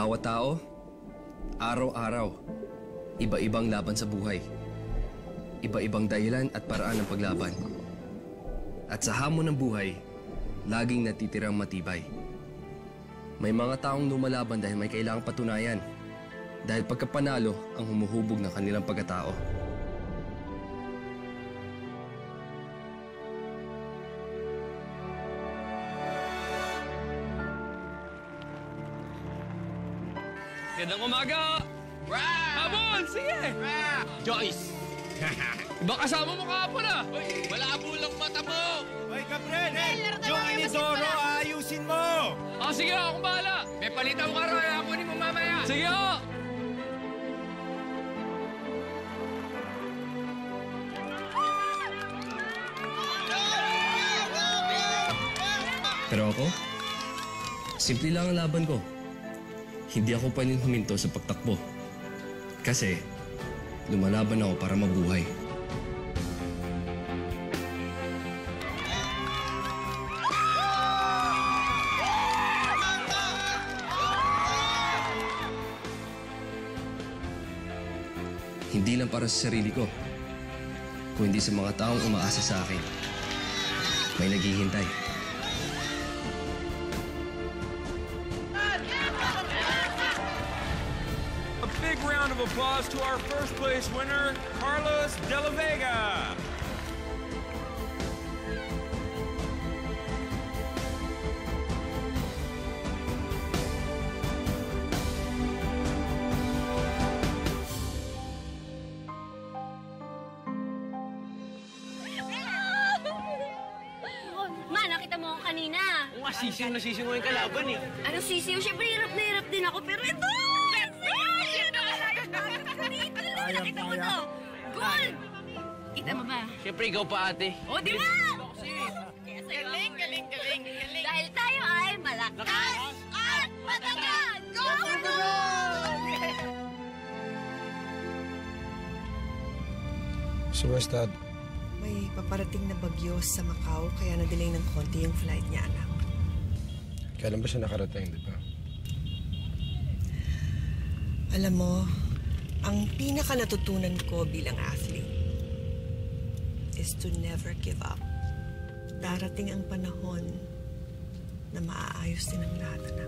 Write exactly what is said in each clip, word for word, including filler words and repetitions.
Bawat tao, araw-araw, iba-ibang laban sa buhay. Iba-ibang dahilan at paraan ng paglaban. At sa hamon ng buhay, laging natitirang matibay. May mga taong lumalaban dahil may kailangang patunayan. Dahil pagkapanalo ang humuhubog ng kanilang pagkatao. Gandang umaga! Habol! Sige! Joyce! Iba kasama mo kahapon ah! Malabo lang mata mo! Hoy, Gabriel! Yung inidoro, ayusin mo! Ah, sige akong bahala! May palitaw ka ro, hapunin mo mamaya! Sige ako! Pero ako, simple lang ang laban ko. Hindi ako pwedeng huminto sa pagtakbo. Kasi, lumalaban ako para mabuhay. Hindi lang para sa sarili ko, kundi sa mga taong umaasa sa akin. May naghihintay. Big round of applause to our first place winner, Carlos De La Vega. Ma, nakita mo ako kanina. Oo nga, sisiw na sisiw mo yung kalaban eh. Ano sisiw? Siyempre, hirap na hirap din ako. Pero ito! Nakita mo to? Gold! Kita mo ba? Siyempre, ikaw pa ate. O, di ba? Galing, galing, galing, galing. Dahil tayo ay malakas at matagad! Go for gold! So, where's Dad? May paparating na bagyo sa Macau, kaya na-delay ng konti yung flight niya, anak. Kailan ba siya nakarating, di ba? Alam mo, ang pinaka natutunan ko bilang athlete is to never give up. Darating ang panahon na maaayos din ang lahat, anak.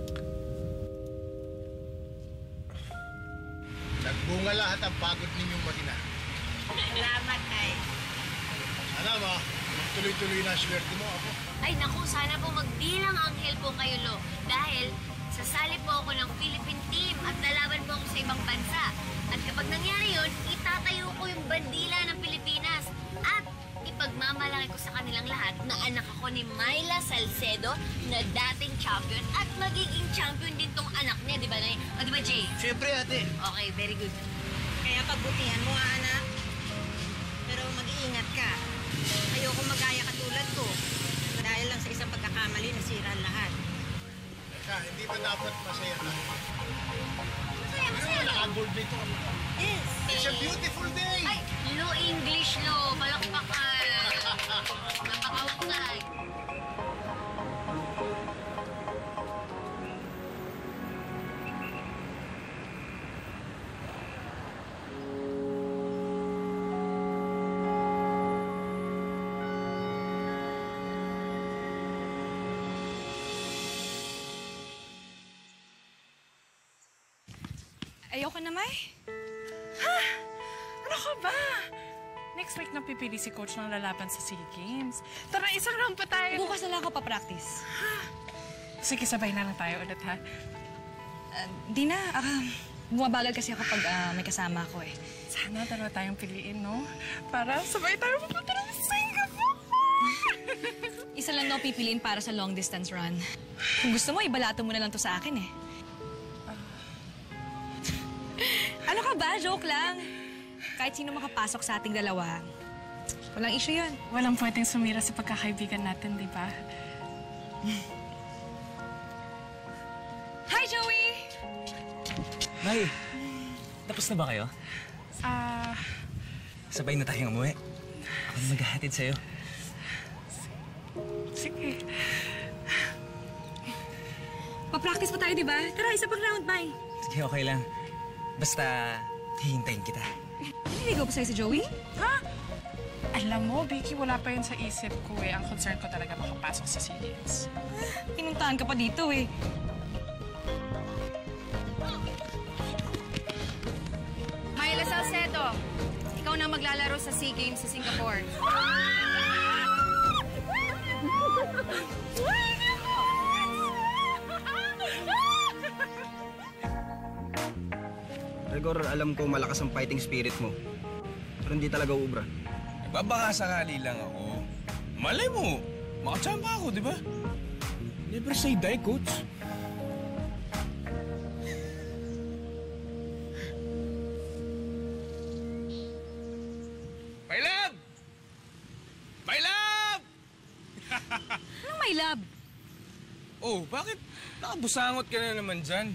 Nagbunga lahat ang pagod ninyong mag-ina. Salamat, ay. Alam mo, tuloy-tuloy na swerte mo ako. Ay, naku, sana po magbilang anghel po kayo, Lo. Dahil sasali po ako ng Philippine team at lalaban po ako sa ibang bansa. At kapag nangyari yun, itatayo ko yung bandila ng Pilipinas. At ipagmamalaki ko sa kanilang lahat na anak ako ni Myla Salcedo na dating champion at magiging champion din tong anak niya, di ba, Nay? O, di ba, Jay? Siyempre ate. Okay, very good. Kaya pagbutihan mo, anak. Pero mag-iingat ka. Ayoko magaya katulad ko. Dahil lang sa isang pagkakamali, nasira ang lahat. Teka, hindi ba dapat masaya ka? Masaya, masaya. Naka-gold nito. Yes. It's a beautiful day! Ay, Lo English, Lo. Palakpakan. Napakahusay. Ayoko na, May. Ha? Ano ka ba? Next week na pipili si Coach ng lalaban sa SEA Games. Tara, isang round pa tayo. Bukas na lang ako pa-practice. Ha? Sige, sabay na lang tayo ulit, ha? Uh, di na. Uh, bumabagal kasi ako pag uh, may kasama ako, eh. Sana dalawa tayong piliin, no? Para sabay tayo pupunta ng Singapore! Isa lang daw pipiliin para sa long distance run. Kung gusto mo, ibalato mo na lang to sa akin, eh. Ano ka ba? Joke lang. Kahit sino makapasok sa ating dalawa, walang issue yun. Walang pwedeng sumira sa pagkakaibigan natin, di ba? Hi, Joey! May, tapos na ba kayo? Ah... Uh... Sabay na tayong umuwi. Ako na maghahatid sa'yo. Sige. Pa-practice pa tayo, di ba? Tara, isa pang round, bye. Sige, okay lang. Basta, hihintayin kita. Naliligaw pa sa'yo si Joey? Ha? Alam mo, Vicky, wala pa yun sa isip ko eh. Ang concern ko talaga makapasok sa SEA Games. Ah, pinuntahan ka pa dito eh. Myla Salcedo, ikaw na maglalaro sa SEA Games sa Singapore. Rigor, alam ko malakas ang fighting spirit mo. Pero hindi talaga uubra. Diba baka sakali lang ako? Malay mo, makachamba ako, di ba? Never say die, coach. My love! My love! Anong my love? Oh, bakit nakabusangot ka na naman dyan?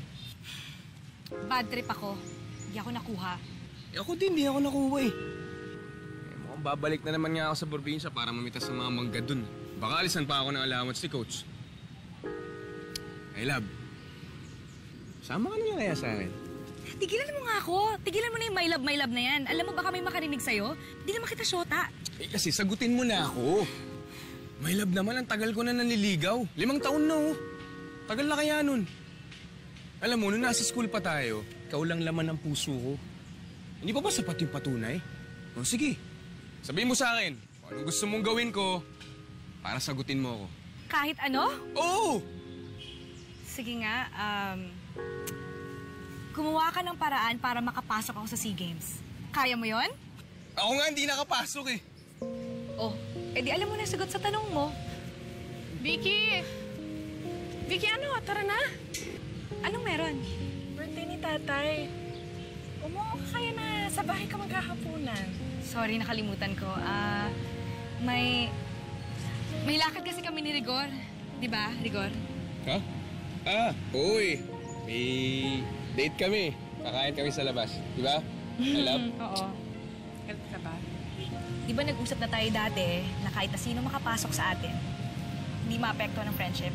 Bad trip ako. Hindi ako nakuha. Eh, ako din, hindi ako nakuha eh. eh. Mukhang babalik na naman nga ako sa probinsya para mamitas sa mga mangga dun. Baka alisan pa ako ng allowance ni Coach. Hey, love. Sama ka na lang kaya sa akin. Tigilan mo nga ako. Tigilan mo na yung my love, my love na yan. Alam mo, baka may makarinig sa'yo. Hindi naman kita syota. Eh, kasi sagutin mo na ako. My love naman, ang tagal ko na nanliligaw. Limang taon na, oh. Tagal na kaya nun. Alam mo, nung nasa school pa tayo, ikaw lang laman ng puso ko. Hindi pa ba sapat yung patunay? O sige, sabihin mo sa akin kung anong gusto mong gawin ko para sagutin mo ako. Kahit ano? Oo! Sige nga, um... gumawa ka ng paraan para makapasok ako sa SEA Games. Kaya mo yon? Ako nga hindi nakapasok eh. Oh, edi alam mo na sagot sa tanong mo. Vicky! Vicky, ano? Tara na! Anong meron? Birthday ni tatay. Umuha ka kaya na sa bahay ka magkakapunan. Sorry, nakalimutan ko. Ah, uh, may... May lakad kasi kami ni Rigor. Di ba, Rigor? Ha? Ah, uy. May date kami. Kakain kami sa labas. Di ba? I love? Oo. Help ka ba? Di ba nag-usap na tayo dati na kahit na sino makapasok sa atin, hindi maapekto ng friendship?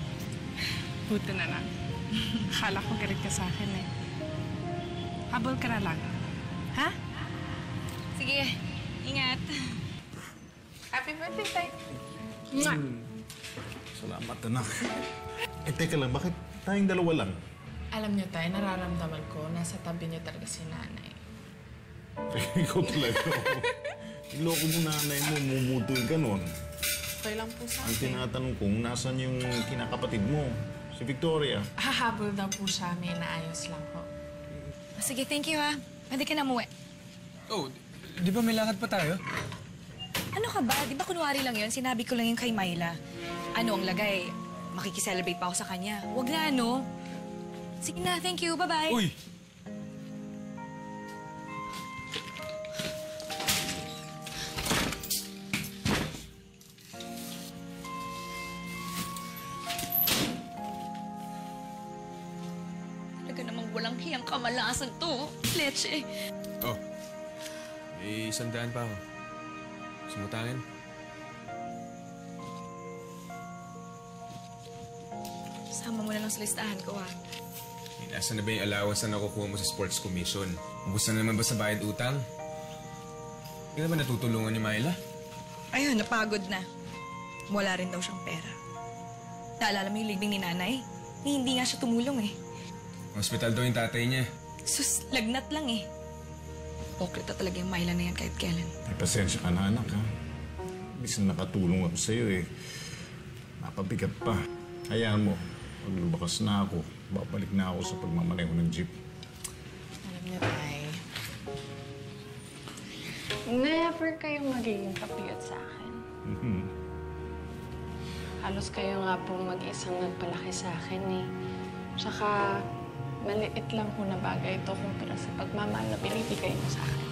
Buti na lang. Akala ko galit ka sa akin eh. Habol ka na lang. Ha? Sige, ingat. Happy birthday, Tay. Mwah! Salamat, anak. Eh, teka lang, bakit tayong dalawa lang? Alam niyo, Tay, nararamdaman ko nasa tabi niyo talaga si nanay. Ikaw talaga. Iloko mo nanay mo, mumutoy ka nun. Okay lang po sa Ang akin. tinatanong kong, nasan yung kinakapatid mo? Si Victoria. Hahabol daw po siya, may naayos lang po. Sige, thank you ha. Pwede ka na muwi. Oh, di ba may lakad pa tayo? Ano ka ba? Di ba kunwari lang yun? Sinabi ko lang yun kay Myla. Ano ang lagay? Makikiselebrate pa ako sa kanya. Huwag na, ano? Sige na, thank you. Bye-bye. Uy! Talaga namang walang hiyang kamalasan to. Leche. Oh, may isang daan pa ako. Sumutangin. Sama mo na lang sa listahan ko, ha? Eh, nasa na ba yung allowance na nakukuha mo sa sports commission? Ubus na naman ba sa bayad utang? Hindi naman natutulungan ni Myla? Ayun, napagod na. Wala rin daw siyang pera. Naalala mo yung libing ni nanay? Ni hindi nga siya tumulong eh. Hospital daw yung tatay niya. Sus, lagnat lang eh. Pokrita talaga yung Myla na yan kahit kailan. Ay, pasensya ka na, anak, ha? Ibig na nakatulong ako sa'yo, eh. Mapabigat pa. Hayaan mo, pag lumakas na ako, babalik na ako sa pagmamaneho ng jeep. Alam niyo, Tay, never kayong magiging kapigat sa akin. Mm-hmm. Halos kayo nga po mag-isang nagpalaki sa akin eh. Tsaka, maliit lang po na bagay ito kumpara sa pagmamahal na binibigay mo sa akin.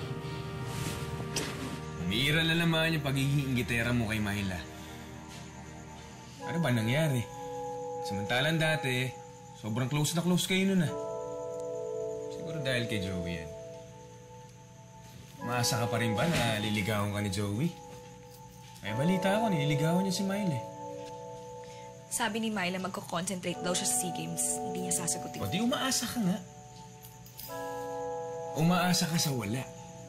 Umiira na naman yung pagiging inggitera mo kay Myla. Ano ba nangyari? Samantalang dati, sobrang close na close kayo nun ah. Siguro dahil kay Joey yan. Maasa ka pa rin ba na liligawan ka ni Joey? May balita ako, nililigawan niya si Myla. Sabi ni Myla magko-concentrate daw siya sa SEA Games. Hindi niya sasagutin. O di umaasa ka nga. Umaasa ka sa wala.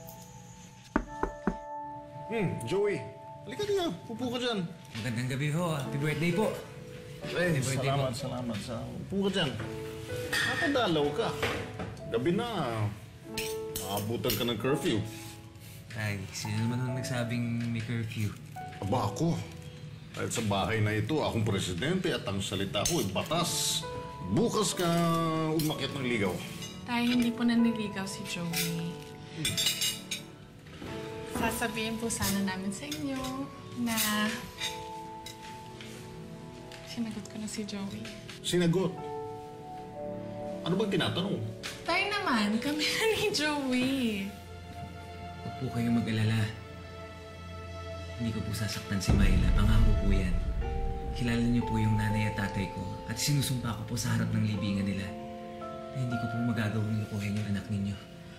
Hmm, Joey. Halika niya. Upo ka dyan. Magandang gabi ho. Happy birthday po. Eh, salamat, salamat. Sa upo ka dyan. Nakadalaw ka. Gabi na. Naabutan ka ng curfew. Ay, sino naman ang nagsabing may curfew? Aba ako. Dahil sa bahay na ito, akong presidente at ang salita ko ay batas. Bukas ka umakyat ng ligaw. Tayo hindi po naniligaw si Joey. Hmm. Sasabihin po sana namin sa inyo na sinagot ko na si Joey. Sinagot? Ano bang tinatanong? Tayo naman, kami na ni Joey. Huwag po kayong mag-alala. Hindi ko po sasaktan si Myla. Pangako po yan. Kilala niyo po yung nanay at tatay ko at sinusumpa ko po sa harap ng libingan nila na hindi ko po magagawang lukuhin yung anak ninyo.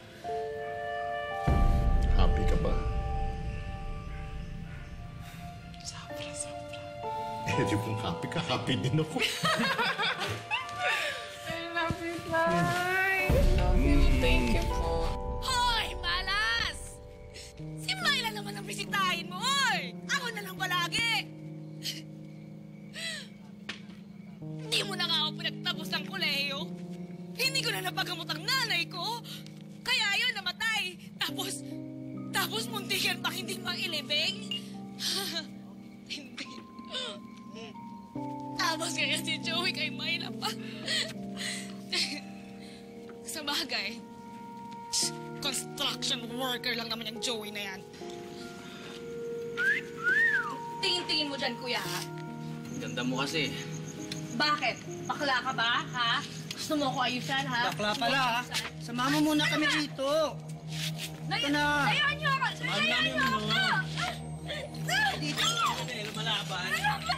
Happy ka ba? Sobra, sobra. Eh, di kung happy ka, happy din ako. I love you, Tay. I love you. Thank you po. Hoy, malas! Si Myla naman ang bisitahin mo, oy! Ako na lang palagi! Hindi mo na nga ako pinagtapos ng kolehiyo. Hindi ko na napagamot ang nanay ko. Kaya yun, namatay. Tapos, tapos muntikan pa hindi mailibing. Hindi. Tapos kaya si Joey kay Myla pa. Sa bagay, construction worker lang naman yung Joey na yan. Tingin-tingin mo dyan, kuya, ha? Ganda mo kasi. Bakit? Bakla ka ba, ha? Gusto mo ko ayusan, ha? Bakla pala, ha? Sumama muna kami rito. Ito na! Layuan niyo ako! Layuan niyo ako! Dito! Lumalaban.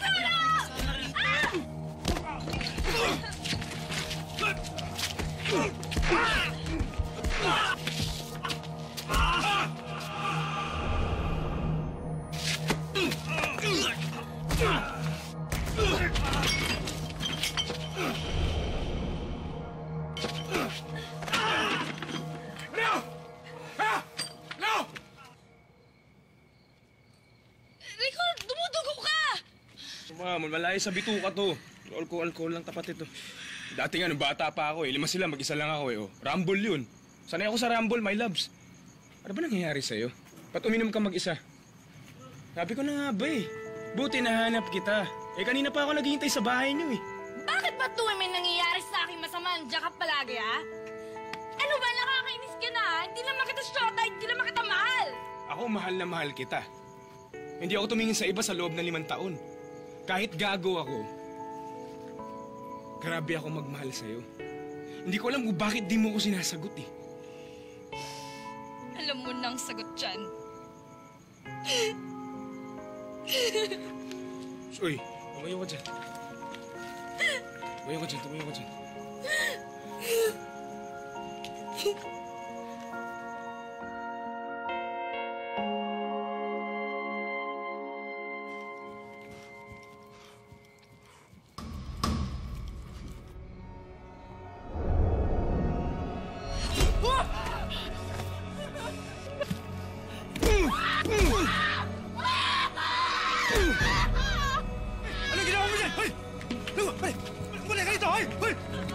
Rico, dumudugo ka! Ma'am, malaya sa bituka to. Alcohol-alcohol lang tapat ito. Dati nga, nung bata pa ako eh. Lima sila, mag-isa lang ako eh. Oh. Rumble yun. Sanay ako sa Rumble, my loves. Ano ba nangyayari sa'yo? Ba't uminom ka mag-isa? Sabi ko na nga ba eh. Buti nahanap kita. Eh, kanina pa ako naghihintay sa bahay niyo eh. Bakit ba tuwi may nangyayari sa akin masama? Andiyan ka palagi, ha? Ano ba, nakakainis ka na? Hindi naman kita shota, hindi naman kita mahal. Ako, mahal na mahal kita. Hindi ako tumingin sa iba sa loob ng limang taon. Kahit gago ako, grabe ako magmahal sa'yo. Hindi ko alam kung bakit di mo ko sinasagot eh. Alam mo nang sagot dyan. Uy, tumayo ka dyan. Tumayo ka dyan, tumayo ka dyan. Ano ginawa mo dyan? Hoy! Hoy! Hoy! Muli ka dito! Hoy! Hoy!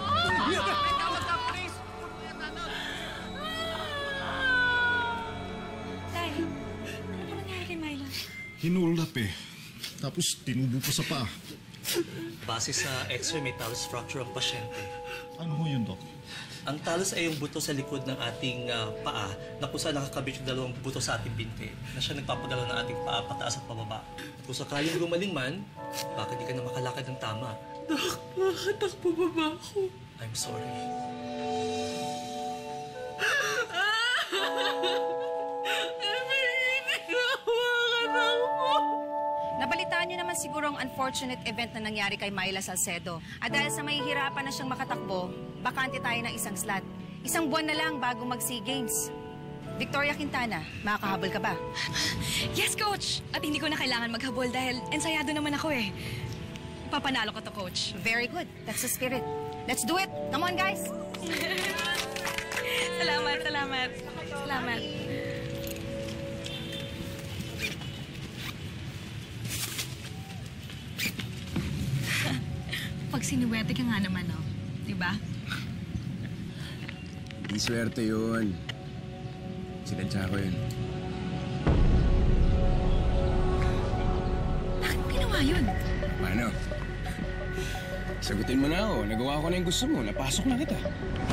Tay, ano ba nangyari kay Myla? Hinulap eh. Tapos tinubo pa sa paa. Base sa x-ray, may talus fracture ang pasyente. Ano ho yun, Doc? Ang talus ay yung buto sa likod ng ating uh, paa na kung saan nakakabit yung dalawang buto sa ating binti na siya nagpapagalaw ng ating paa pataas at pababa. At kung sakaling gumaling man, bakit di ka na makalakad ng tama? Dok, bakit ako pababa ako? I'm sorry. Nabalitaan niyo naman siguro ang unfortunate event na nangyari kay Myla Salcedo. At dahil sa mahihirapan na siyang makatakbo, bakante tayo ng isang slot. Isang buwan na lang bago mag-SEA Games. Victoria Quintana, makakahabol ka ba? Yes, Coach! At hindi ko na kailangan maghabol dahil ensayado naman ako eh. Papanalo ko to, Coach. Very good. That's the spirit. Let's do it. Come on, guys. Salamat, salamat. Salamat. Pag sinuwerte ka nga naman, no? Diba? Di swerte yun. Sinadya ko yun. Bakit mo ginawa yun? Ano? Sagutin mo na ako. Nagawa ko na yung gusto mo. Napasok na kita.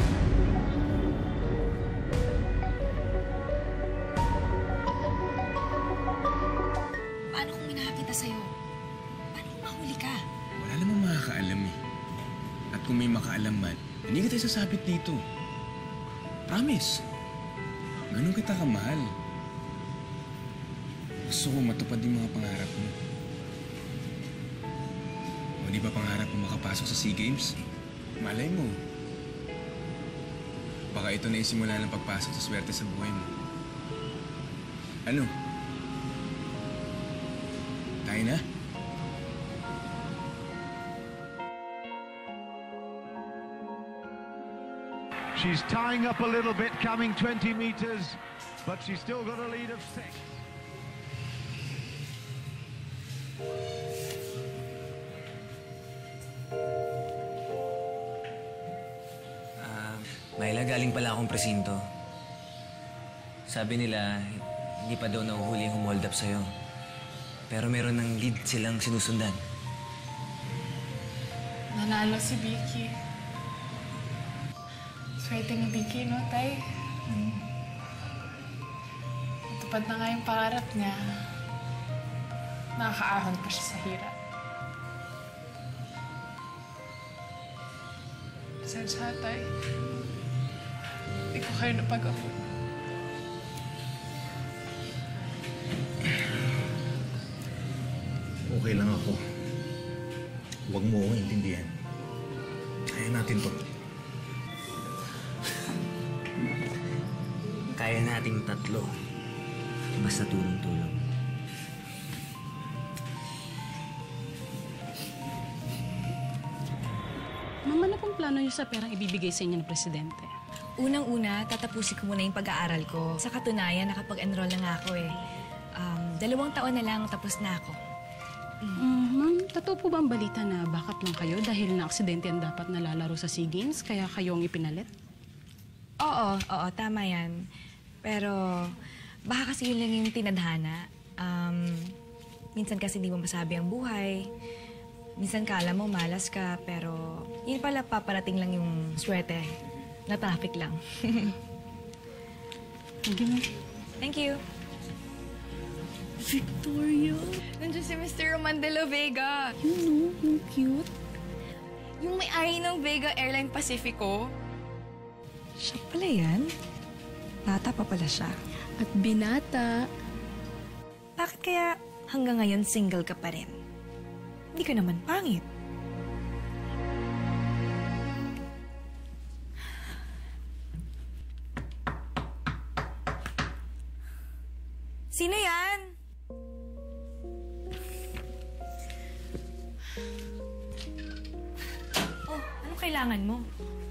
Paano kung minakakita sa'yo? Paano kung mahuli ka? Wala namang makakaalam eh. At kung may makaalam man, hindi kita sasabit dito. Promise. Ganun kita kamahal. Gusto ko matupad yung mga pangarap mo. O di ba pangarap mo makapasok sa SEA Games? Malay mo. Baka ito na yung simula ng pagpasok sa swerte sa buhay mo. Ano? Tayo na? She's tying up a little bit, coming twenty meters, but she's still got a lead of six. Ah, Myla, galing pala akong presinto. Sabi nila, hindi pa daw nahuhuli yung hold up sa'yo. Pero meron ng lead silang sinusundan. Nanalo si Vicky. Swerte ni Vicky, no, Tay? Hmm. Natupad na nga yung pangarap niya. Nakakaahon pa siya sa hirap. Pasensya, Tay. Hindi ko kayo napag-abot. Okay lang ako. Huwag mo akong intindihan. Kaya natin to. Kaya nating tatlo. Basta tulong-tulong. Mama, ano pong plano niyo sa perang ibibigay sa inyo ng presidente? Unang-una, tatapusin ko muna yung pag-aaral ko. Sa katunayan, nakapag-enroll na nga ako eh. Um, dalawang taon na lang, tapos na ako. Mm, Ma'am, totoo po ba ang balita na backup lang kayo dahil na-aksidente ang dapat nalalaro sa SEA Games, kaya kayo ang ipinalit? Oo, oo, tama yan. Pero baka kasi yun lang yung tinadhana. Um, minsan kasi di mo masabi ang buhay. Minsan kala mo malas ka, pero yun pala paparating lang yung swerte. Na traffic lang. Thank you, ma'am. Thank you. Victoria! Nandiyan si Mister Roman de la Vega. You know, yung cute. Yung may-ari ng Vega Airline Pacifico. Siya pala yan? Bata pa pala siya. At binata. Bakit kaya hanggang ngayon single ka pa rin? Hindi ka naman pangit. Sino yan? Oh, anong kailangan mo?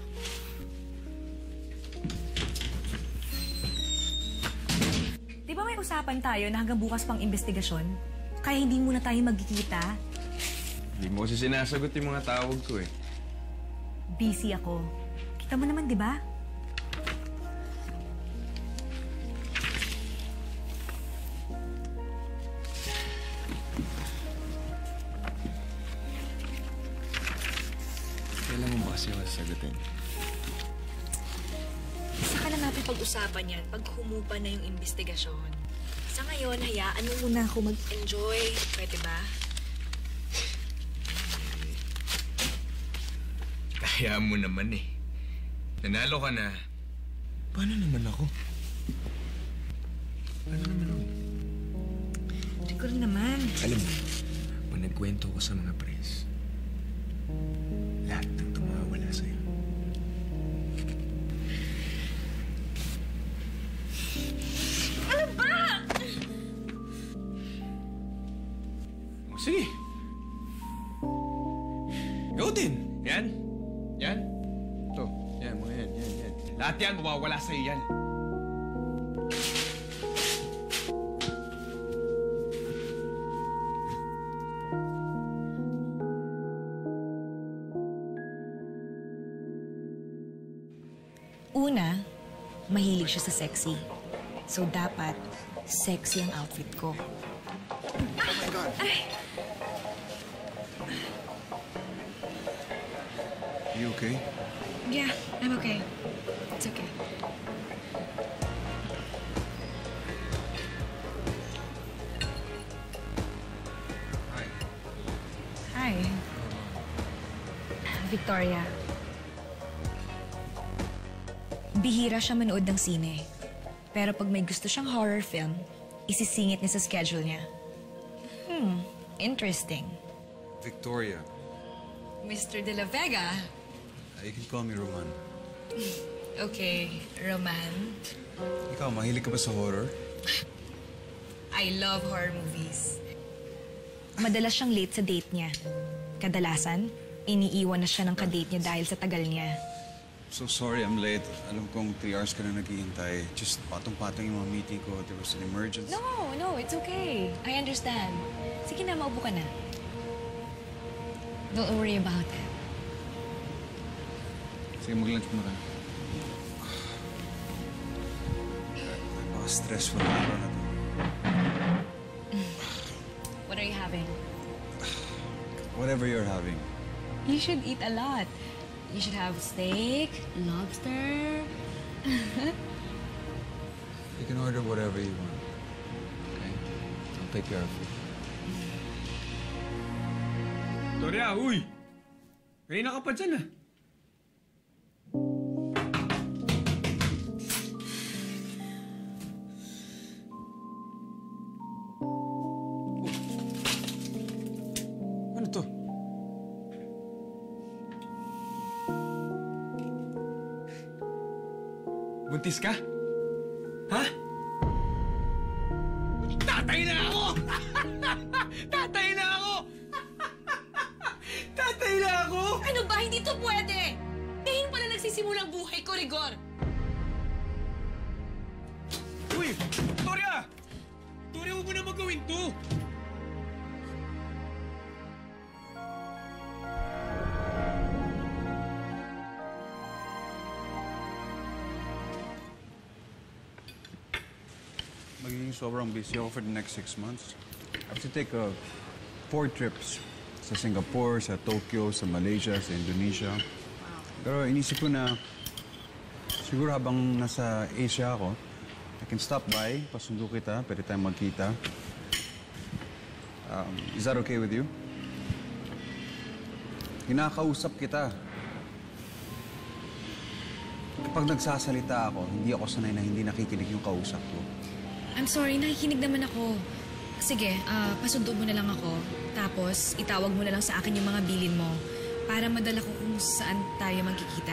Di ba may usapan tayo na hanggang bukas pang investigasyon? Kaya hindi muna tayo magkikita? Hindi mo kasi sinasagot yung mga tawag ko eh. Busy ako. Kita mo naman, di ba? Kailan mo ba kasi ako sasagutin? Saka na natin pag-usapan yan pag humupa na yung investigasyon. Sa ngayon, hayaan mo muna ako mag-enjoy. Pwede ba? Hayaan mo naman eh. Nanalo ka na. Paano naman ako? Paano naman ako? Hindi ko rin naman. Alam mo, pag nagkwento ko sa mga press, lahat ng tumawala sa'yo. Ano ba? O, sige. Ikaw din. Yan. Yan. Ito. Yan, mga yan, yan, yan. Lahat yan, mawawala sa'yo yan. Una, mahilig siya sa sexy. So, dapat sexy ang outfit ko. Oh my God. You okay? Yeah, I'm okay. It's okay. Hi. Hi. Victoria. Bihira siya manood ng sine. Pero pag may gusto siyang horror film, isisingit niya sa schedule niya. Hmm, interesting. Victoria. Mister De La Vega. Uh, you can call me Roman. Okay, Roman. Ikaw, mahilig ka ba sa horror? I love horror movies. Madalas siyang late sa date niya. Kadalasan, iniiwan na siya ng kadate niya dahil sa tagal niya. So sorry, I'm late. Alam kong three hours ka na naghihintay. Just patong-patong yung mga meeting ko. There was an emergency. No, no, it's okay. I understand. Sige na, maupo ka na. Don't worry about it. Sige, mag-lunch muna ka. Napaka-stressful na araw na to. What are you having? Whatever you're having. You should eat a lot. You should have steak, lobster. You can order whatever you want. Okay? I'll take care of you. Victoria, uy! Kanina ka pa dyan, ah. Ano to? Buntis ka? Ha? Tatay na ako! Tatay na ako! Tatay na ako! Ano ba? Hindi to pwede! Ngayon pala nagsisimulang buhay ko, Rigor! Uy! Victoria! Victoria, huwag mo na magawin to! Magiging sobrang busy ako for the next six months. I have to take uh, four trips. Sa Singapore, sa Tokyo, sa Malaysia, sa Indonesia. Pero inisip ko na siguro habang nasa Asia ako, I can stop by, pasundo kita, pwede tayong magkita. Um, is that okay with you? Hinakausap kita. Kapag nagsasalita ako, hindi ako sanay na hindi nakikinig yung kausap ko. I'm sorry, nakikinig naman ako. Sige, uh, pasundo mo na lang ako. Tapos, itawag mo na lang sa akin yung mga bilin mo para madala ko kung saan tayo magkikita.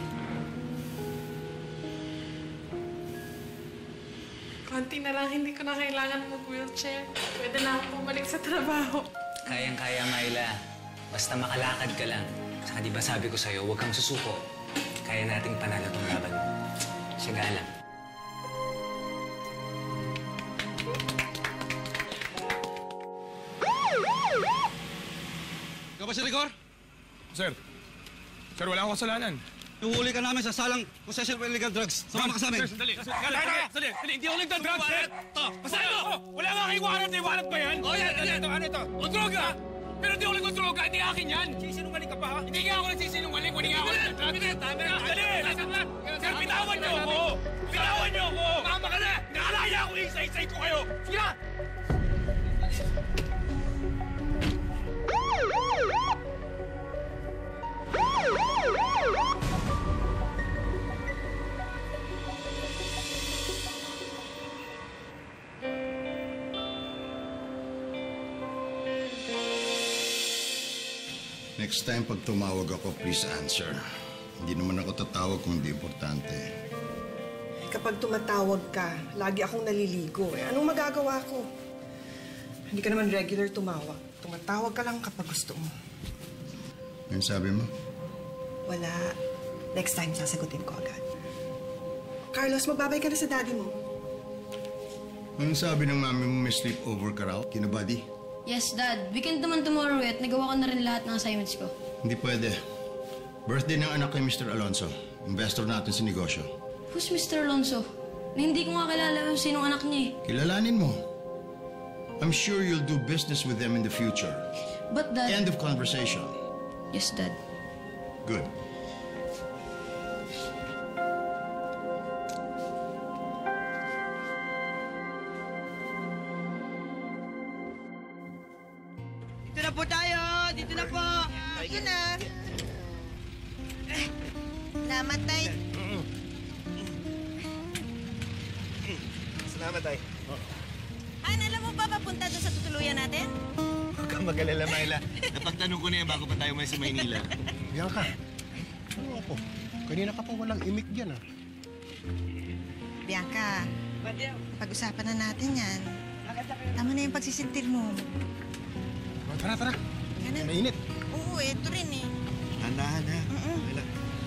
Konti na lang, hindi ko na kailangan mag-wheelchair. Pwede na akong bumalik sa trabaho. Kayang-kaya, Myla. Basta makalakad ka lang. Saka di ba sabi ko sa'yo, huwag kang susuko. Kaya nating panalo tong laban mo. Siyaga lang. Ikaw ba si Rigor? Sir. Sir, wala akong kasalanan. Nuhuli ka namin sa salang possession of illegal drugs. Sumama ka sa amin. Sir, sandali. Sandali, sandali. Sandali, hindi ako nagda-drugs, sir. Ito, Pasado! Wala nga kayong warrant eh. Warrant ba yan? Oh, yan, Ano yan. ito? Ano ito? O, droga! Pero di ako nagdroga. Hindi akin yan. Sisinungaling ka pa, ha? Hindi nga ako nagsisinungaling. Hindi nga ako nagdrugs. Dali! Sir, bitawan niyo ako! Bitawan niyo ako! Mama ka na! Naalaya ako isa-isay ko kayo! Sige na! Next time, pag tumawag ako, please answer. Hindi naman ako tatawag kung hindi importante. Kapag tumatawag ka, lagi akong naliligo. Eh, anong magagawa ko? Hindi ka naman regular tumawag. Tumatawag ka lang kapag gusto mo. Ano sabi mo? Wala. Next time, sasagutin ko agad. Carlos, magbabay ka na sa daddy mo. Anong sabi ng mami mo may sleepover ka raw? Kina Buddy? Yes, Dad. Weekend naman tomorrow at nagawa ko na rin lahat ng assignments ko. Hindi pwede. Birthday ng anak kay Mister Alonso. Investor natin sa negosyo. Who's Mister Alonso? Na hindi ko nga kilala yung sinong anak niya eh. Kilalanin mo. I'm sure you'll do business with them in the future. But, Dad... End of conversation. Yes, Dad. Good. Dito na po tayo! Dito na po! Ayun na! Salamat, Tay. Salamat, Tay. Han, alam mo ba papunta doon sa tutuluyan natin? Huwag kang mag-alala, Myla. Napagtanong ko na yan bago pa tayo may sa Maynila. Bianca, ano ako? Kanina ka pa walang imik dyan, ah. Bianca, pag-usapan na natin yan. Tama na yung pagsisintil mo. Oh, tara, tara. Ganun. Mainit. Oo, eto rin eh. Handa-handa. Mm-mm.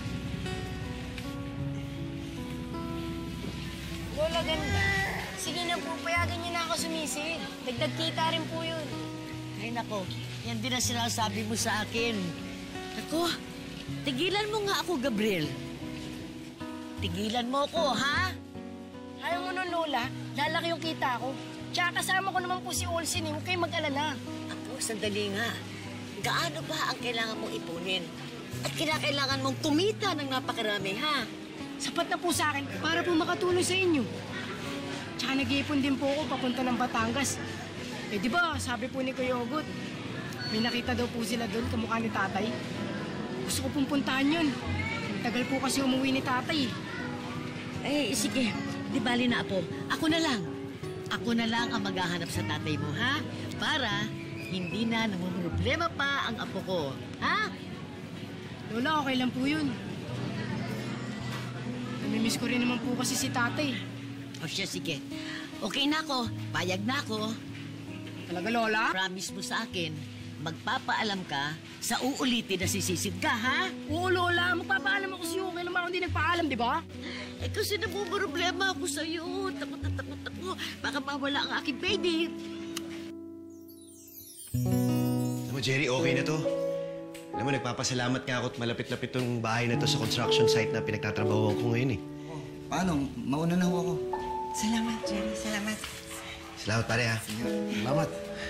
Lola, ganda. Sige na po, payagan niyo na ako sumisid. Dagdag kita rin po yun. Ay nako, yan din ang sinasabi mo sa akin. Ako, tigilan mo nga ako, Gabriel. Tigilan mo ako, ha? Ayaw mo nun, Lola. Lalaki yung kita ko. Tsaka kasama ko naman po si Olsen, eh. Huwag kayong mag-alala. Ako, sandali nga. Gaano ba ang kailangan mong ipunin? At kinakailangan mong kumita ng napakarami, ha? Sapat na po sa akin para po makatulong sa inyo. Tsaka nag-iipon din po ako papunta ng Batangas. Eh di ba, sabi po ni Kuya Ogot, may nakita daw po sila doon kamukha ni tatay. Gusto ko pong puntahan yun. Tagal po kasi umuwi ni tatay. Eh, sige. Di bali na, Apo. Ako na lang. Ako na lang ang maghahanap sa tatay mo, ha? Para hindi na namumroblema pa ang apo ko, ha? Lola, okay lang po yun. Namimiss ko rin naman po kasi si tatay. O siya, sige. Okay na ako. Payag na ako. Talaga, Lola? Promise mo sa akin, magpapaalam ka sa uulitin na sisisid ka, ha? Oo, Lola. Magpapaalam ako sa'yo. Kailan naman ako hindi nagpaalam, di ba? Eh, kasi namumroblema ako sa'yo. Takot na takot ako. Baka mawala ang aking baby. Alam mo, Jerry, okay na to. Alam mo, nagpapasalamat nga ako at malapit-lapit tong bahay na to sa construction site na pinagtatrabahuan ko ngayon eh. Paano? Mauna na ho ako. Salamat, Jerry. Salamat. Salamat, pare, ha? Salamat.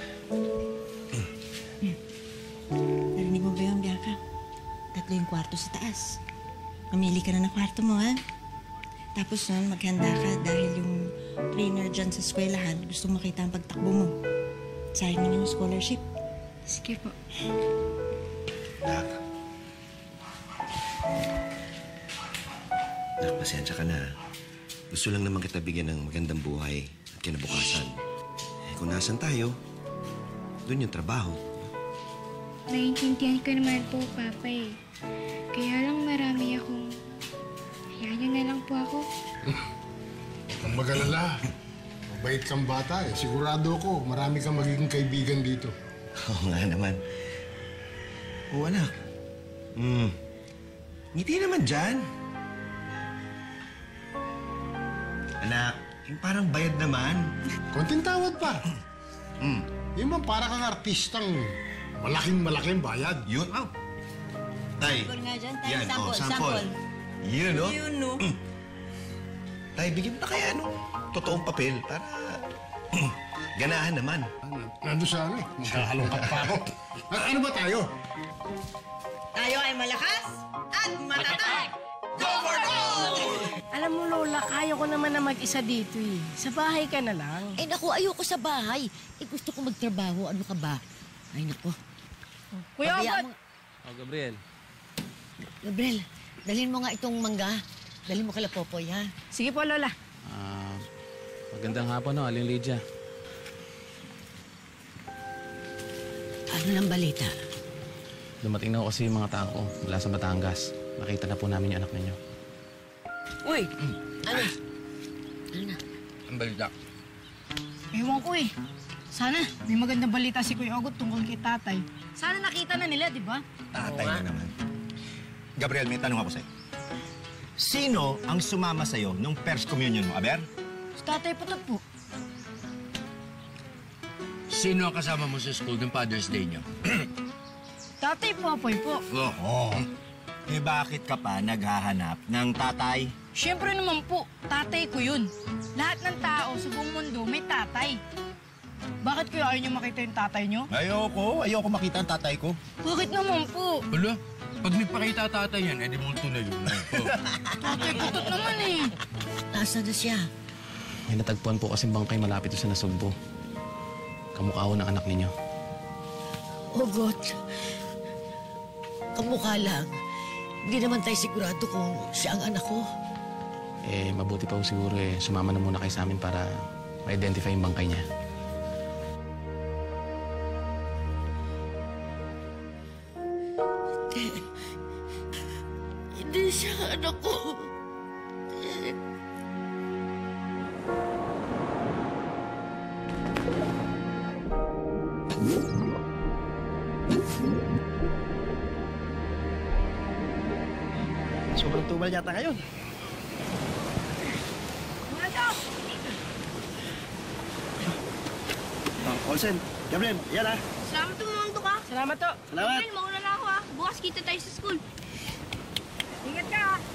Narinig mo ba yun, Bianca? Tatlo yung kwarto sa taas. Mamili ka na ng kwarto mo, ha? Tapos nun, maghanda ka dahil yung trainer dyan sa eskwelahan gusto makita ang pagtakbo mo. Sayang naman yung scholarship. Sige po. Nak. Nak, pasensya ka na. Gusto lang naman kita bigyan ng magandang buhay at kinabukasan. Eh, kung nasan tayo, doon yung trabaho. Naiintindihan ko naman po, Papa eh. Kaya lang marami akong... Hayaan niyo na lang po ako. Huwag kang mag-alala. Mabait kang bata eh. Sigurado ko, marami kang magiging kaibigan dito. Oo nga naman. Oo, anak. Hmm. Ngiti naman dyan. Anak, yung parang bayad naman. Konting tawad pa. Hmm. Yung bang para kang artistang malaking-malaking bayad. Yun, oh. Tay. Sample nga dyan, Tay. Yan, Sample, oh, sample. sample. Yun, no? Yun, no? Mm. Tay, bigyan mo na kaya nung totoong papel para ganahan naman. Nandun sa ano eh. Magkakalungkat pa ako. A- ano ba tayo? Tayo ay malakas at matatag! Go for gold! Alam mo, Lola, kaya ko naman na mag-isa dito eh. Sa bahay ka na lang. Eh, naku, ayoko sa bahay. Eh, gusto ko magtrabaho. Ano ka ba? Ay, naku. Kuya Pabayaan Ogot! mo- Oh, Gabriel. Gabriel, dalhin mo nga itong mangga. Dalhin mo kala Popoy, ha? Sige po, Lola. Ah, magandang hapon, no, Aling Lydia. Ano ng balita? Dumating na ako kasi yung mga tao mula sa Batangas. Nakita na po namin yung anak ninyo. Uy! Ano? Ano na? Ang balita. Ewan ko eh. Sana may magandang balita si Kuya Ogot tungkol kay tatay. Sana nakita na nila, di ba? Tatay na naman. Gabriel, may tanong ako sa'yo. Sino ang sumama sa'yo nung first communion mo, Aber? Si Tatay Putot po. Sino ang kasama mo sa school ng Father's Day niyo? Tatay Popoy po. Oo. Oh. Eh bakit ka pa naghahanap ng tatay? Siyempre naman po, tatay ko yun. Lahat ng tao sa buong mundo may tatay. Bakit kaya ayaw niyo makita yung tatay niyo? Ayoko. Ayoko makita ang tatay ko. Bakit naman po? Hala, pag nagpakita tatay yan, edi multo na yun. Oh. Tatay Putot naman eh. Nasaan na siya? May natagpuan po kasing bangkay malapit sa Nasugbo. Kamukha ko ng anak ninyo. Hugot. Kamukha lang. Hindi naman tayo sigurado kung siya ang anak ko. Eh, mabuti pa po siguro eh, sumama na muna kayo sa amin para ma-identify yung bangkay niya. Hindi. Hindi siya ang anak ko. Sobrang tumal yata ngayon. Oh, Olsen, Gabriel, yan ah. Salamat po, Mamang Duka. Salamat to. Salamat. Gabriel, mauna na ako ah. Bukas kita tayo sa school. Ingat ka ah.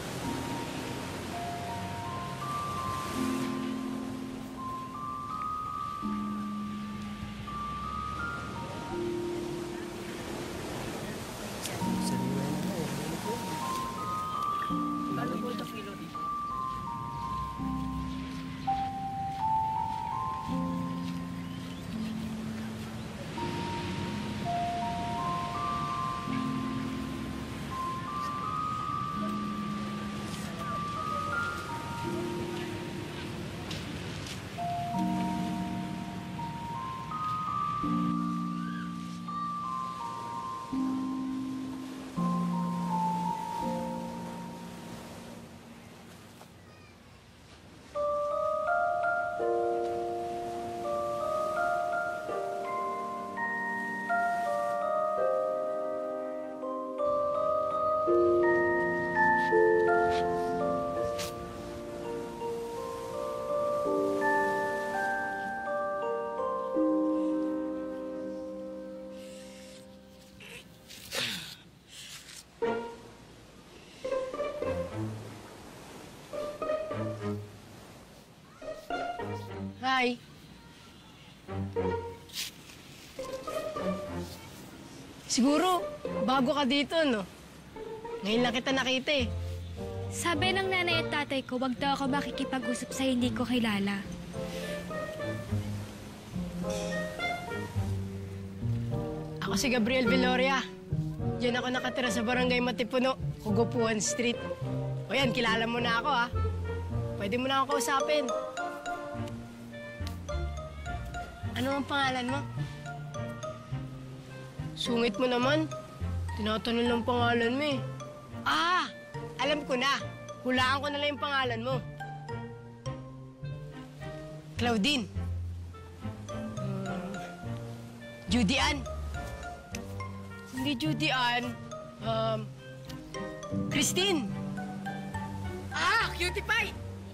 Hi. Siguro, bago ka dito, no? Ngayon lang kita nakita eh. Sabi ng nanay at tatay ko, wag daw ako makikipag-usap sa hindi ko kilala. Ako si Gabriel Viloria. Diyan ako nakatira sa barangay Matipuno, Hugopuan Street. O yan, kilala mo na ako, ha? Pwede mo na akong kausapin. Ano ang pangalan mo? Sungit mo naman. Tinatanong lang pangalan mo eh. Ah! Alam ko na. Hulaan ko na lang yung pangalan mo. Claudine. Hmm. Judy Ann. Hindi Judy Ann. Um, Christine. Ah! Cutie Pie!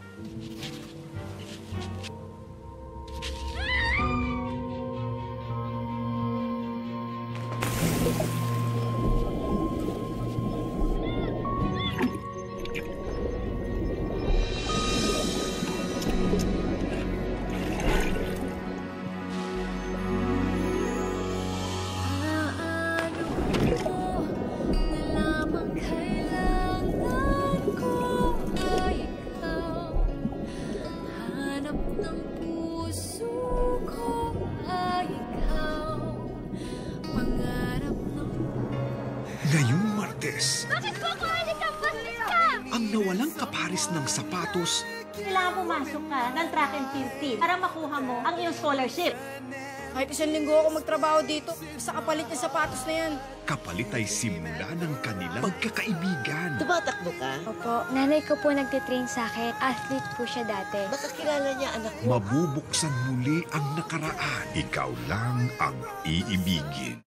Ngayong Martes, Bakit ko ako alikang bastos ka? ang nawalang kaparis ng sapatos Kailangan pumasok ka ng track and field team para makuha mo ang iyong scholarship. Kahit isang linggo ako magtrabaho dito, sa kapalit ng sapatos na yan. kapalit ay simula ng kanilang pagkakaibigan. Tumatakbo ka? Opo, nanay ko po nagtitrain sa akin. Athlete po siya dati. Nakakilala niya anak mo. Mabubuksan muli ang nakaraan. Ikaw lang ang iibigin.